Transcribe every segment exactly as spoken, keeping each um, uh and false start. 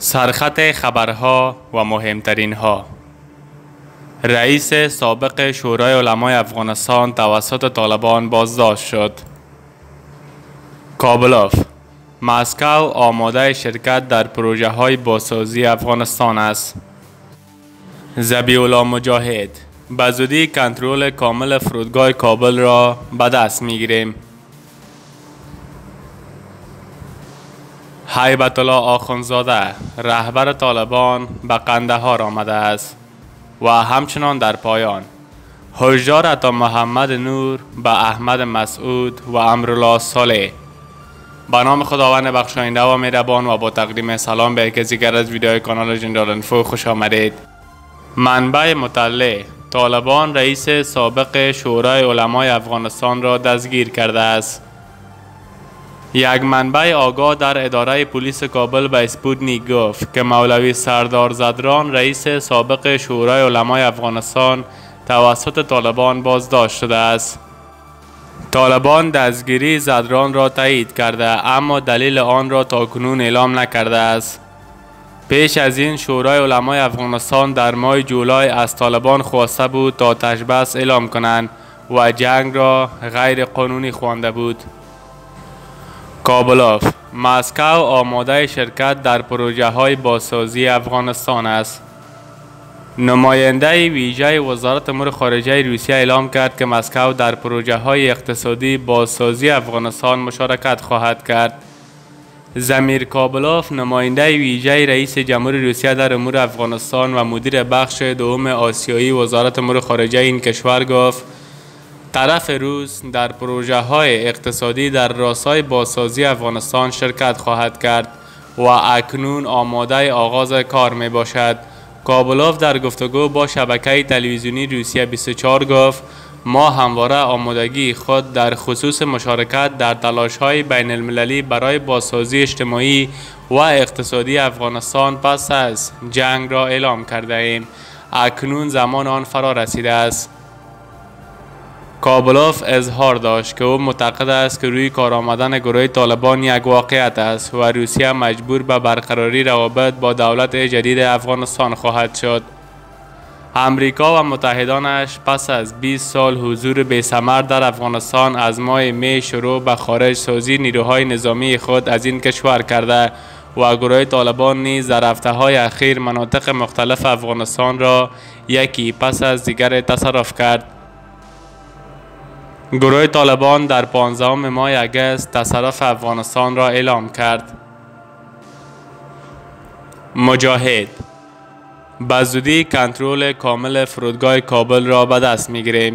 سرخط خبرها و مهمترین ها. رئیس سابق شورای علمای افغانستان توسط طالبان بازداشت شد. کابلوف: مسکو آماده شرکت در پروژه های بازسازی افغانستان است. ذبیح الله مجاهد: به زودی کنترل کامل فرودگاه کابل را به دست می گیریم. هیبت الله آخوندزاده: رهبر طالبان به قندهار آمده است. و همچنان در پایان هشدار عطا محمد نور به احمد مسعود و امرالله صالح. به نام خداوند بخشاینده و مهربان و با تقدیم سلام به کسی دیگر از ویدیوهای کانال جنرال انفو خوش آمدید. منبع مطلع: طالبان رئیس سابق شورای علمای افغانستان را دستگیر کرده است. یک منبع آگاه در اداره پلیس کابل به اسپوتنیک گفت که مولوی سردار زدران رئیس سابق شورای علمای افغانستان توسط طالبان بازداشت شده است. طالبان دستگیری زدران را تایید کرده اما دلیل آن را تاکنون اعلام نکرده است. پیش از این شورای علمای افغانستان در ماه جولای از طالبان خواسته بود تا تشبث اعلام کنند و جنگ را غیر قانونی خوانده بود. کابلوف: مسکو آماده شرکت در پروژه های بازسازی افغانستان است. نماینده ویژه وزارت امور خارجه روسیه اعلام کرد که مسکو در پروژه های اقتصادی بازسازی افغانستان مشارکت خواهد کرد. زمیر کابلوف، نماینده ویژه رئیس جمهور روسیه در امور افغانستان و مدیر بخش دوم آسیایی وزارت امور خارجه این کشور گفت طرف روس در پروژه های اقتصادی در راستای بازسازی افغانستان شرکت خواهد کرد و اکنون آماده آغاز کار می باشد. کابلوف در گفتگو با شبکه تلویزیونی روسیه بیست و چهار گفت ما همواره آمادگی خود در خصوص مشارکت در تلاش های بین المللی برای بازسازی اجتماعی و اقتصادی افغانستان پس از جنگ را اعلام کرده ایم. اکنون زمان آن فرا رسیده است. کابلوف اظهار داشت که او معتقد است که روی کار آمدن گروه طالبان یک واقعیت است و روسیه مجبور به برقراری روابط با دولت جدید افغانستان خواهد شد. امریکا و متحدانش پس از بیست سال حضور بی‌ثمر در افغانستان از ماه می شروع به خارج سازی نیروهای نظامی خود از این کشور کرده و گروه طالبان نیز در هفته‌های اخیر مناطق مختلف افغانستان را یکی پس از دیگر تصرف کرد. گروه طالبان در پانزدهم ماه اگست تصرف افغانستان را اعلام کرد. مجاهد: به زودی کنترل کامل فرودگاه کابل را به دست می‌گیریم.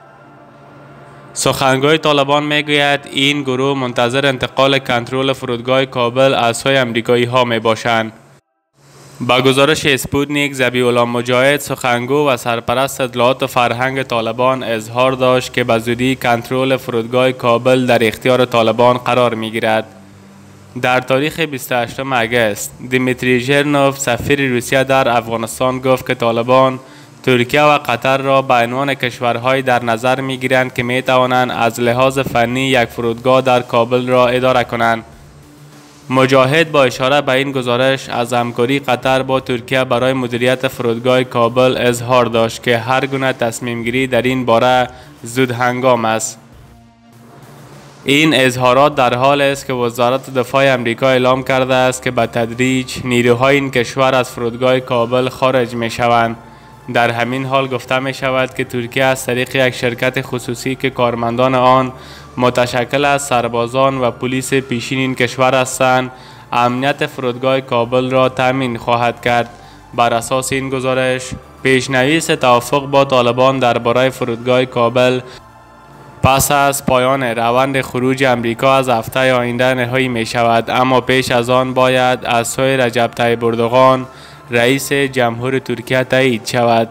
سخنگوی طالبان میگوید این گروه منتظر انتقال کنترل فرودگاه کابل از سوی امریکایی ها می باشند. با گزارش اسپوتنیک، ذبیح الله مجاهد، سخنگو و سرپرست اطلاعات فرهنگ طالبان اظهار داشت که به زودی کنترل فرودگاه کابل در اختیار طالبان قرار می گیرد. در تاریخ بیست و هشتم اگست، دیمیتری ژرنوف، سفیر روسیه در افغانستان گفت که طالبان ترکیه و قطر را به عنوان کشورهایی در نظر می گیرند که می توانند از لحاظ فنی یک فرودگاه در کابل را اداره کنند. مجاهد با اشاره به این گزارش از همکاری قطر با ترکیه برای مدیریت فرودگاه کابل اظهار داشت که هر گونه تصمیم گیری در این باره زود هنگام است. این اظهارات در حال است که وزارت دفاع امریکا اعلام کرده است که به تدریج نیروهای این کشور از فرودگاه کابل خارج می شوند. در همین حال گفته می شود که ترکیه از طریق یک شرکت خصوصی که کارمندان آن متشکل از سربازان و پلیس پیشین این کشور هستند، امنیت فرودگاه کابل را تامین خواهد کرد. بر اساس این گزارش، پیشنویس توافق با طالبان درباره فرودگاه کابل پس از پایان روند خروج امریکا از هفته آینده نهایی می شود، اما پیش از آن باید از سوی رجب طیب اردوغان رئیس جمهور ترکیه تایید شود.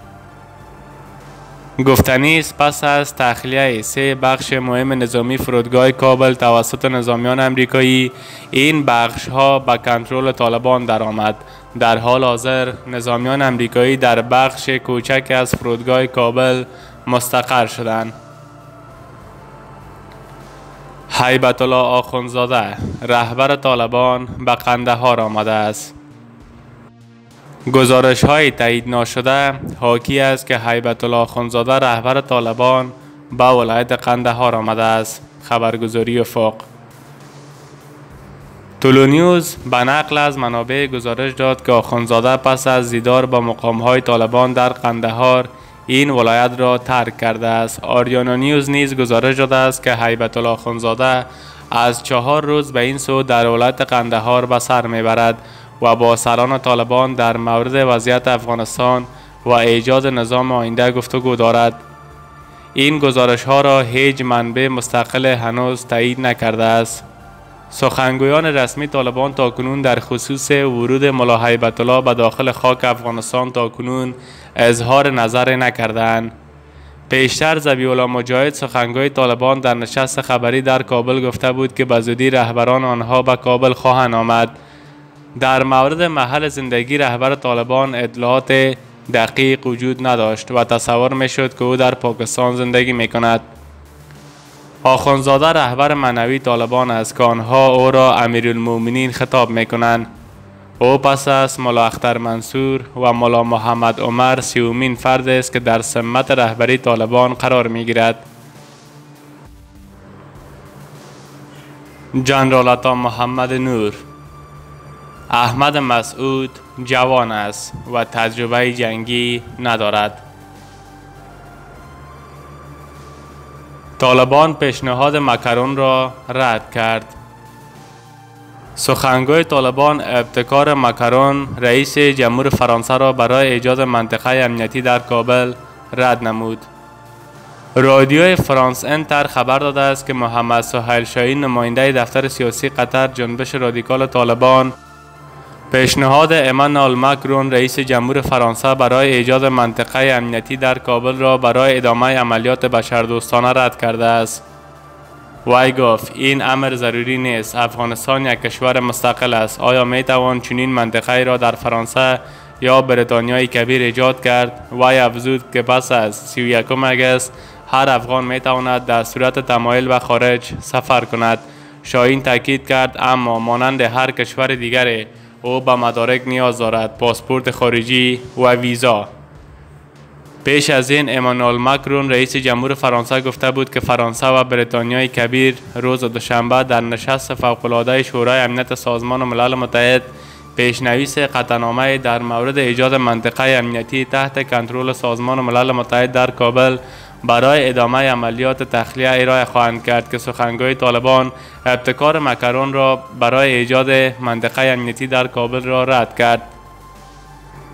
گفتنی است پس از تخلیه سه بخش مهم نظامی فرودگاه کابل توسط نظامیان امریکایی، این بخش ها به کنترل طالبان درآمد. در حال حاضر نظامیان امریکایی در بخش کوچک از فرودگاه کابل مستقر شدند. هیبت الله آخوندزاده، رهبر طالبان، به قندهار آمده است. گزارش های تایید ناشده حاکی است که هیبت الله آخوندزاده رهبر طالبان به ولایت قندهار آمده است. خبرگزاری افاق. طلوع نیوز به نقل از منابع گزارش داد که آخوندزاده پس از دیدار با مقام‌های طالبان در قندهار این ولایت را ترک کرده است. آریانا نیوز نیز گزارش داده است که هیبت الله آخوندزاده از چهار روز به این سو در ولایت قندهار به سر میبرد و با سران طالبان در مورد وضعیت افغانستان و ایجاد نظام آینده گفتگو دارد. این گزارش ها را هیچ منبع مستقل هنوز تایید نکرده است. سخنگویان رسمی طالبان تاکنون در خصوص ورود ملا هیبت الله به داخل خاک افغانستان تاکنون اظهار نظر نکردند. پیشتر ذبیح الله مجاهد سخنگوی طالبان در نشست خبری در کابل گفته بود که به زودی رهبران آنها به کابل خواهند آمد. در مورد محل زندگی رهبر طالبان اطلاعات دقیق وجود نداشت و تصور میشد که او در پاکستان زندگی می کند. آخوندزاده رهبر معنوی طالبان است که آنها او را امیرالمؤمنین خطاب می کنند. او پس از ملا اختر منصور و ملا محمد عمر سیومین فرد است که در سمت رهبری طالبان قرار می گیرد. جنرال عطا محمد نور: احمد مسعود جوان است و تجربه جنگی ندارد. طالبان پیشنهاد مکرون را رد کرد. سخنگوی طالبان ابتکار مکرون رئیس جمهور فرانسه را برای ایجاد منطقه امنیتی در کابل رد نمود. رادیوی فرانس انتر خبر داده است که محمد سهیل شاهین نماینده دفتر سیاسی قطر جنبش رادیکال طالبان پیشنهاد امانوئل مکرون رئیس جمهور فرانسه برای ایجاد منطقه امنیتی در کابل را برای ادامه عملیات بشردوستانه رد کرده است. وی گفت این امر ضروری نیست. افغانستان یک کشور مستقل است. آیا می توان چنین منطقه را در فرانسه یا بریتانیای کبیر ایجاد کرد؟ وی افزود که پس از سی و یکم آگوست هر افغان می تواند در صورت تمایل به خارج سفر کند. شاهین تاکید کرد اما مانند هر کشور دیگری او به مدارک نیاز دارد، پاسپورت خارجی و ویزا. پیش از این امانوئل مکرون رئیس جمهور فرانسه گفته بود که فرانسه و بریتانیای کبیر روز دوشنبه در نشست فوق‌العاده شورای امنیت سازمان ملل متحد پیشنویس قطعنامه در مورد ایجاد منطقه امنیتی تحت کنترل سازمان ملل متحد در کابل برای ادامه عملیات تخلیه ارائه خواهند کرد که سخنگوی طالبان ابتکار مکرون را برای ایجاد منطقه امنیتی در کابل را رد کرد.